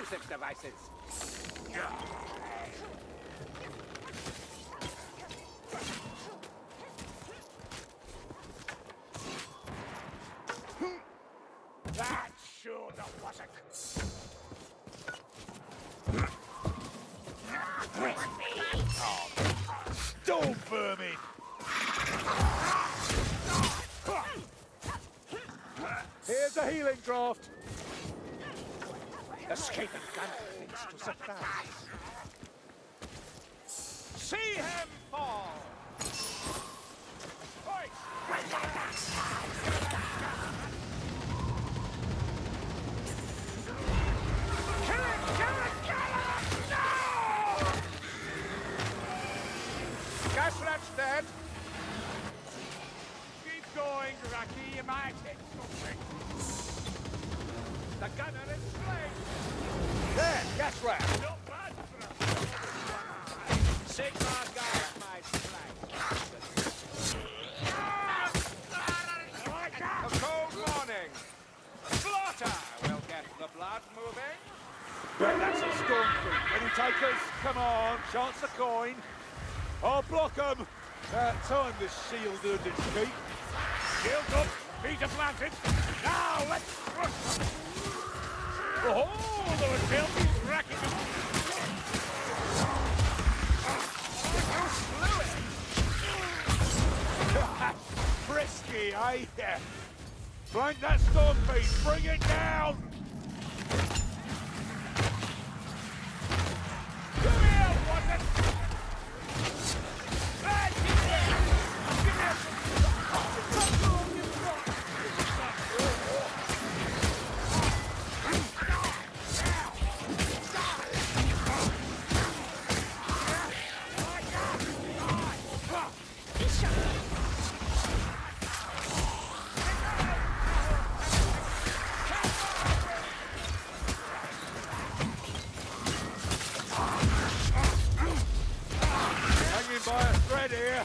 explosive devices. That sure wasn't. Storm vermin! Here's a healing draft. Escaping gunner thinks to surprise. See him fall! Oi! Kill it! Kill it! Kill it! No! Gasrat's dead. Keep going, Rocky. You might hit something. The gunner is slain. There, Gasrat. Not bad for a Sigmar guard my flank. A cold morning. Slaughter will get the blood moving. Right, that's a storm creep. Any takers? Come on, chance a coin. I'll block them. That time the shield earned its keep. Shield up, feet are planted. Now let's crush them. Oh, those filthy racking them. Frisky, eh? Yeah. Flank that storm beast, bring it down! Come here, Watson! By a thread here.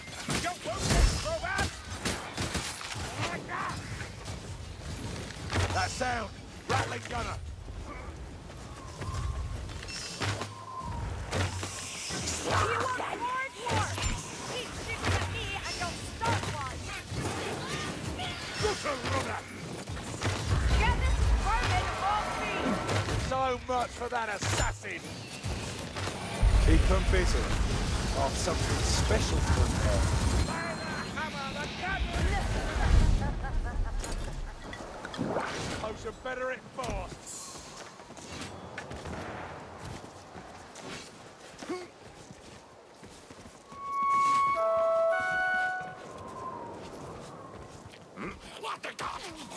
That sound, rattling gunner. You want more war? Keep shooting at me and you'll start one. Get this vermin off me! So much for that assassin. Keep them busy. Got something special for them. Potion better at force. What the god?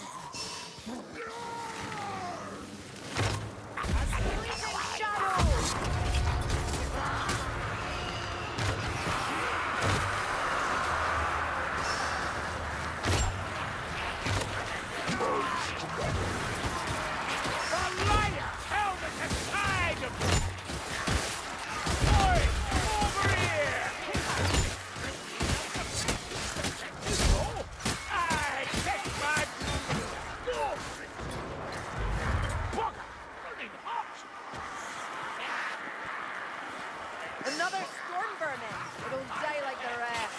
Another storm vermin. It'll die like the rest.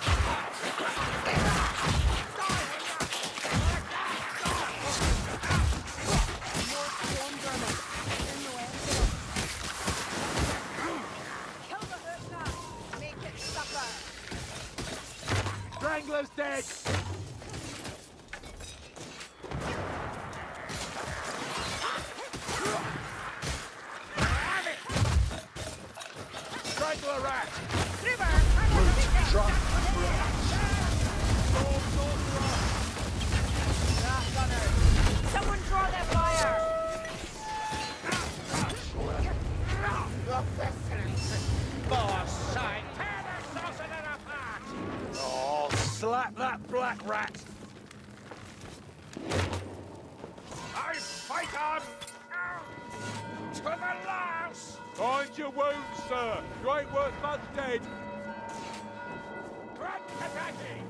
More storm vermin. In the way. Kill the hook. Make it suffer. Strangler's dead. Strangler rat. Someone draw that fire! Boss sight. Tear that saucer apart. Oh, slap that black rat. I fight on. To the last. Find your wounds, sir. You ain't worth much dead. Grand Kataki.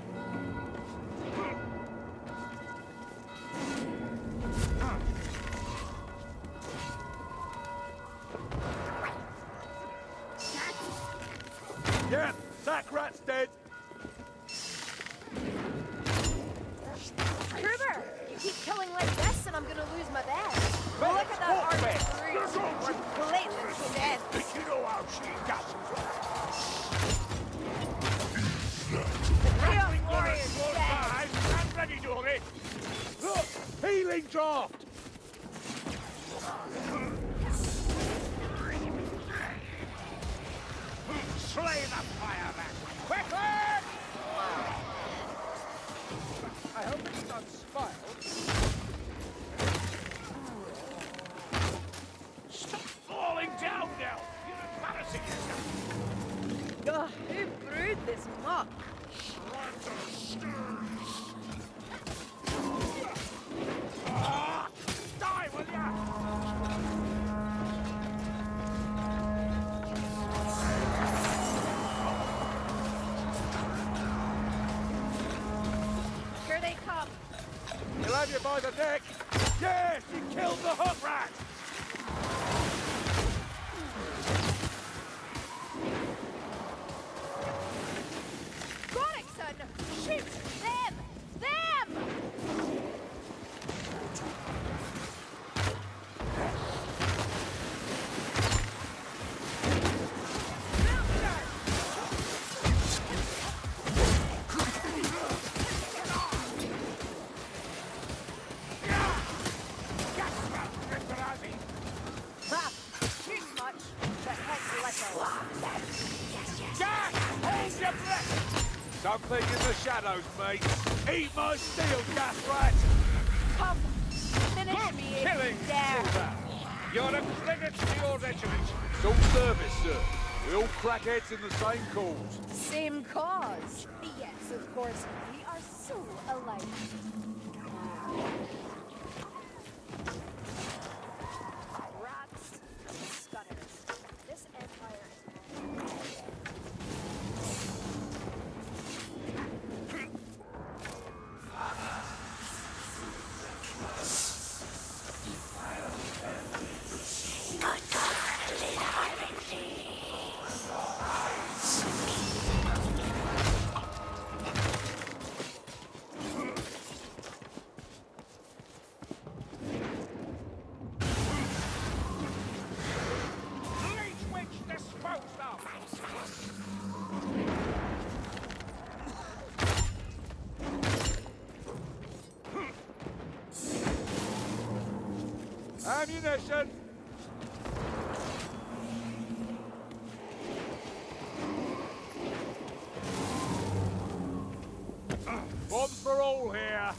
Pack rat's dead. Kruber, you keep killing like this and I'm gonna lose my bed. Well, Look at that walk army back. brute. We're blatantly dead. You know how she Leon Warrior's dead. I'm ready, Dory. Look, healing draft. Slay the fireman! Quickly! I hope it's not spoiled. Stop falling down now! You're embarrassing yourself! Ugh, who brewed this muck? Die, will ya? Here they come. He'll have you by the neck! Yes, he killed the hook rat! Gregson, shoot them! Them! Ha! Too much, but heck little. Jack! Hold your breath! Something in the shadows, mate. Eat my steel, gas rat! Come, finish me if Killing, you dare. Silver! You're a frigate to your regiment. It's all service, sir. We all crackheads in the same cause. Same cause. Yes, of course. We are so alike. Rats, scutters. This empire. Leech witch disposed of! Ammunition! Bombs for all here!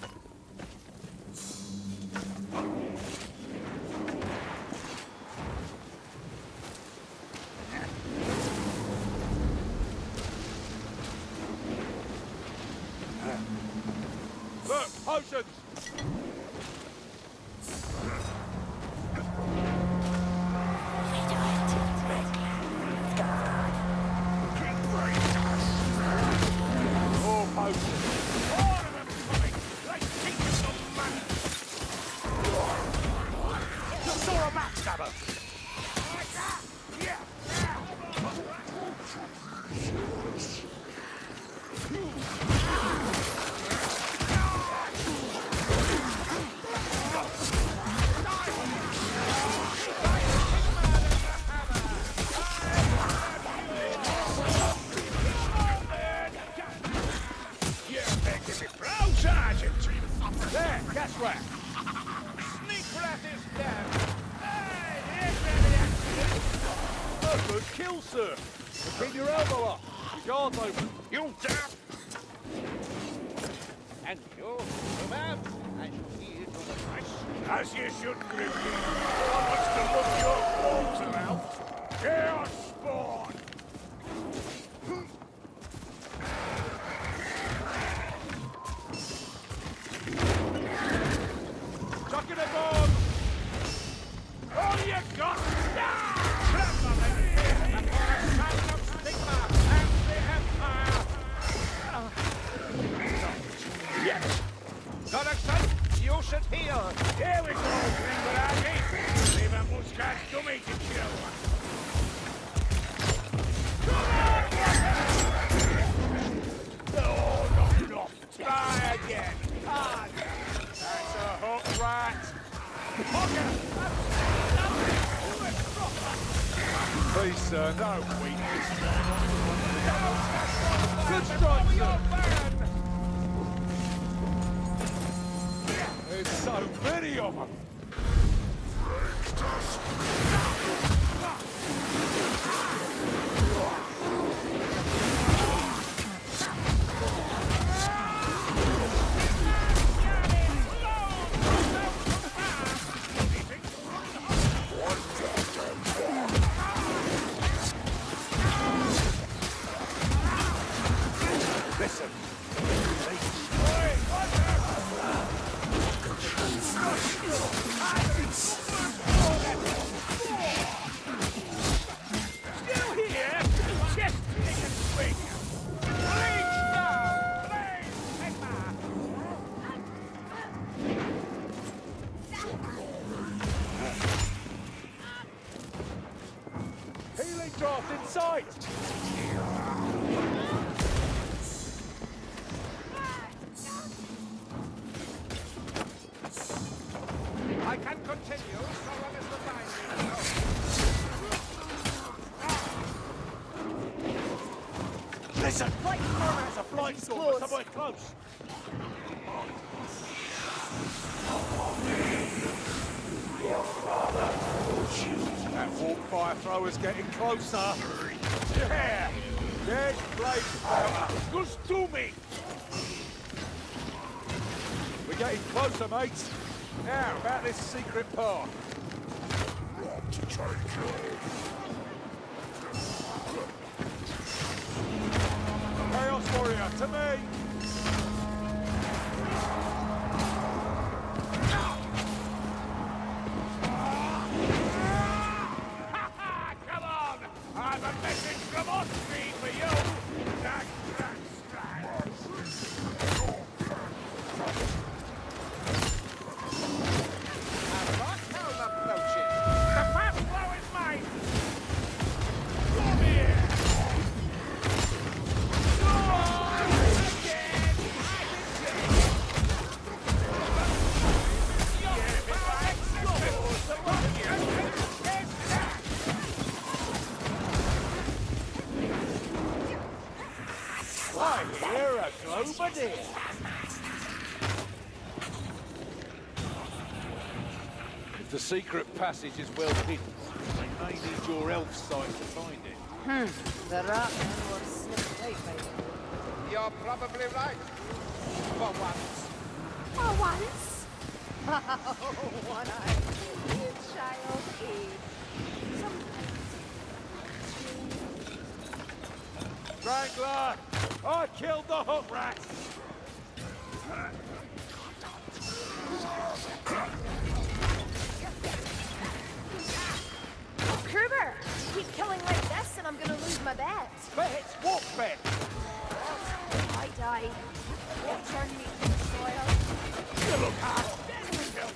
Look, potions! More potions! More of them coming! Like pieces of money! You saw a backstabber! Like that! Yeah! There, gas rat! Sneak rat is down! Hey, here's where the accident! A good kill, sir! But keep your elbow up! Your guard's open! You damn! And you're ma'am, I shall see you to the price. As you should, Grimby. One wants to look your water out. Chaos spawn! Chuck in a bomb! All you got! Tremble in fear before a sound of stigma and the Empire! Yes! Gregson, you should heal! Here we go, Grimberagi! Leave a Muskaz dummy to kill! Come on, sir, no weakness. Good strike, sir. There's so many of them. Listen. Still here? Just take a swing. Reach down. Please, Healing draft in sight. I can continue so long as the binding goes. Listen. There's a blight storm somewhere close. That warp fire thrower's getting closer. Yeah! Dead blade power. Goes to me! We're getting closer, mates. Now, about this secret path. Chaos Warrior, to me! Come on! I've a message from Austria for you! That approaching. The fast flow is mine! Come here! I hear a Globadier. If the secret passage is well hidden, they may need your elf sight to find it. The Ratman will slip away, baby. You're probably right. For once. For once? Oh, one-eyed child age. Sometimes. Wrangler! I killed the hook rat! Kruber, keep killing like this and I'm gonna lose my bet. Bet! What bet? I die. Won't turn me to the soil. You look half dead,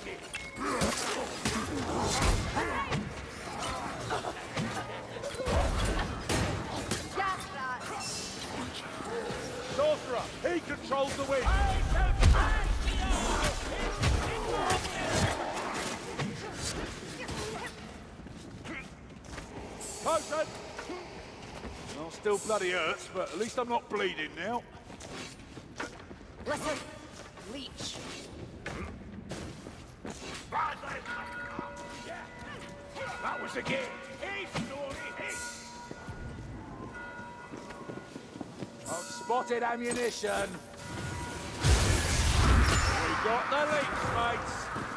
Gas rat. Sorcerer, he controls the wind! Potion! Well, still bloody hurts, but at least I'm not bleeding now. Listen, leech. That was a game. Hey, Snorri, hey! I've spotted ammunition. We got the leech, mates.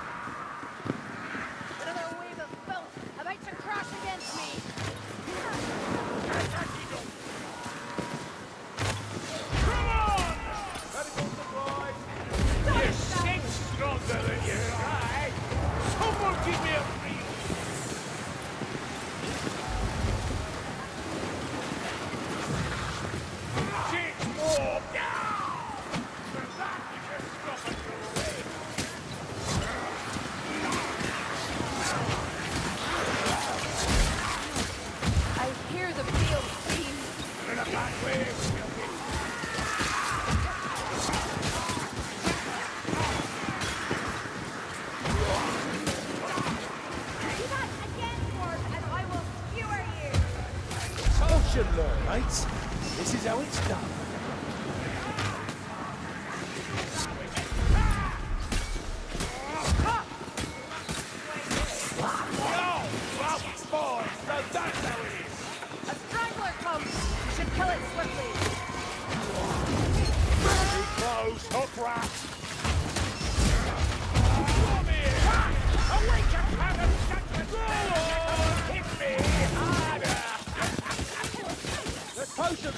Another wave of filth about to crash against me. Come on! Medical supplies. You stink stronger than you try. Someone give me a free. Six more. I hear the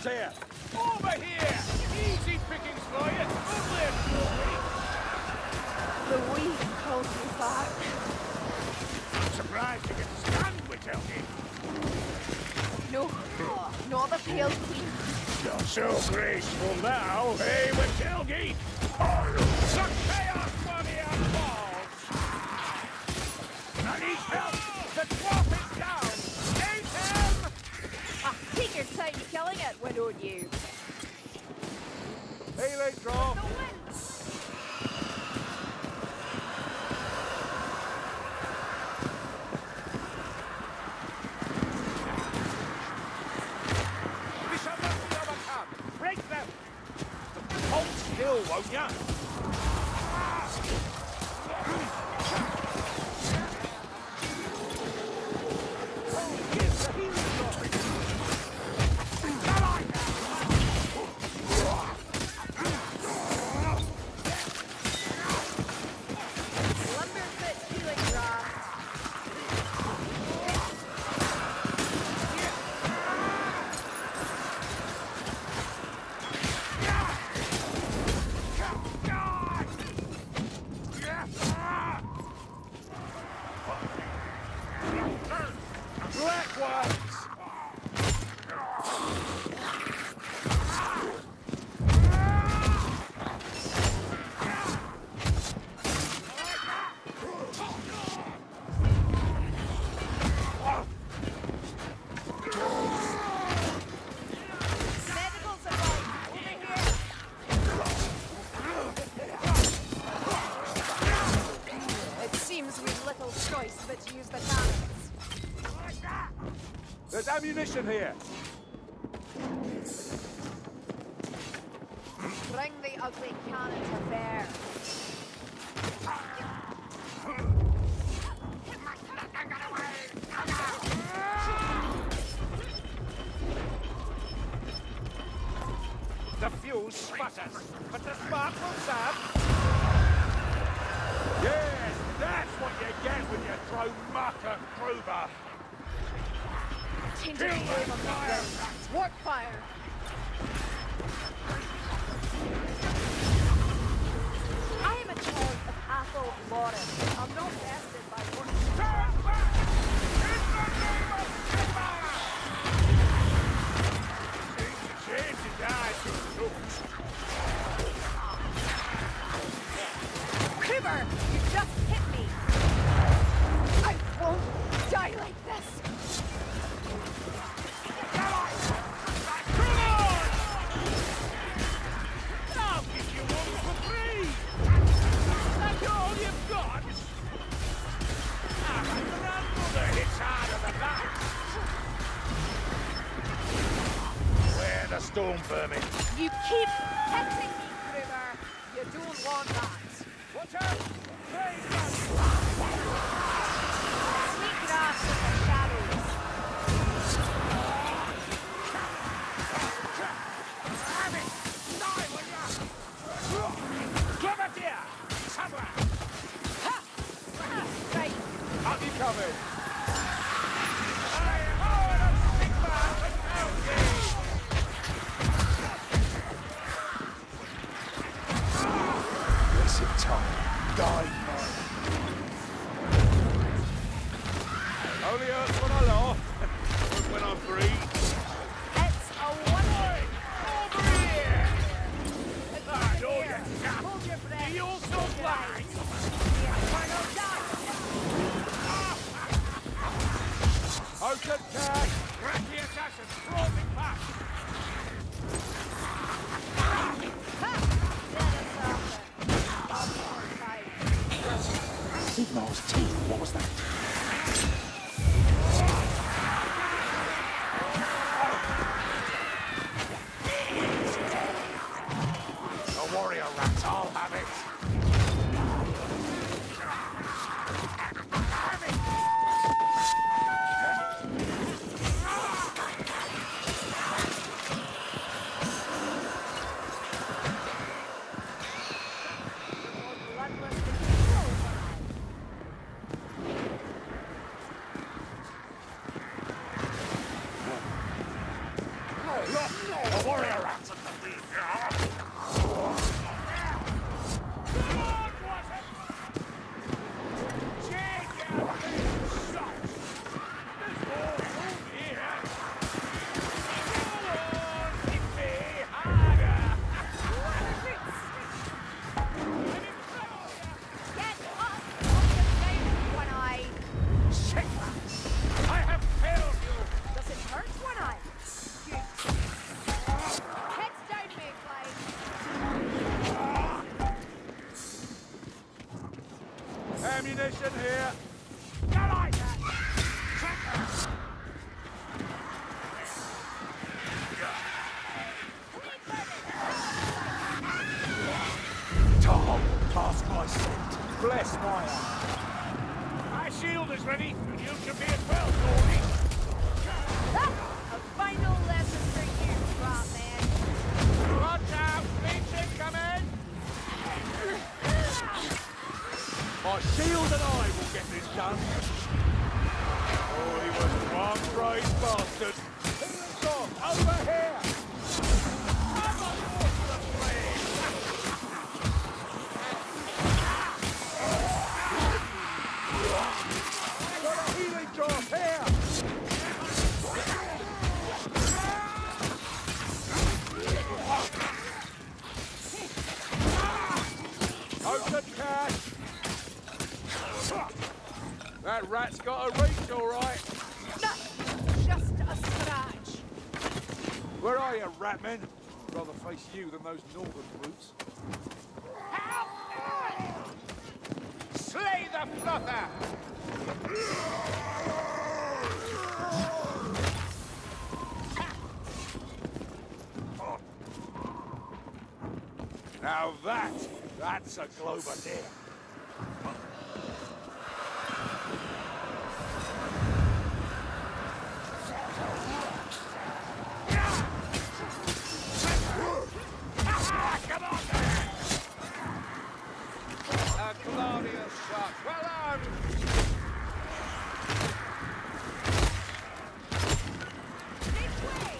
Who's here? Over here! Easy pickings for you! Only a few. The weed calls me back. I'm surprised you can stand with Helgi. No, not the Pale Queen. You're so graceful now, eh, with Helgi? The chaos money and balls! I need help! The dwarf is down! Save him! Ah, take your time killing it, why don't you? Healing drop. The wind! We shall not be overcome. Break them. Hold still, won't ya? Lumberfoot healing draft. Black ones. Medical supplies, over here. It seems we've little choice but to use the cannons. There's ammunition here. Bring the ugly cannon to bear. The fuse sputters, but the spark will serve. Yes, that's what you get when you throw muck at Kruber. Change of name of the Work fire. I am a child of Athol Lauren. I'm not vested by work. Turn back! In the name of Sigmar! Seems to change his eyes to looks. Kruber, you just hit me. I won't die like this. Come on! I'll give you one for free! That's all you've got? Ah, my grandmother hits harder than that! Where the storm vermin? You keep hitting me, Kruber. You don't want that. Watch out! Praise God! Sneak grass in the shadows. Have it! Die, will ya? Clementia! Sabra! Ha! Right. Up you coming. I am Owen of Sigmar and Helgi! Blessed time. Die, man. Only hurts when I laugh. When I breathe. It's a one-way. Over here! It's Ah, over no, here. you can't. Hold your breath. Do you also Close your fly? eyes. Here, final shot. Open cash. Cracky assassins crawling past! Ha! Let us off it. I'll be on fire. Sigmar's teeth. What was that? The warrior rats all have it! More bloodless than you. Oh, ammunition here. You like that? Tom, task I sent. Bless my eye. My shield is ready, and you should be as well, Gordy. A final lesson for you, drop man. Watch out! Leech incoming! My shield and I will get this done. Oh, he was one brave bastard. Who's on? Over here! I'm on board for the flame! Got a healing drop here! Open cash! That rat's got a reach, all right. Just a scratch. Where are you, ratmen? I'd rather face you than those northern brutes. Slay the fluffer! Now that's a Globadier. Come on, then! A glorious shot. Well done! This way.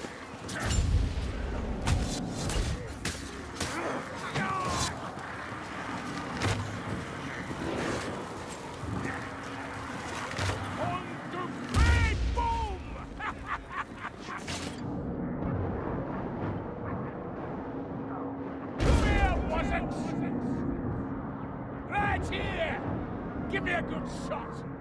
On to great boom! Come here, wasn't? Right here! Give me a good shot!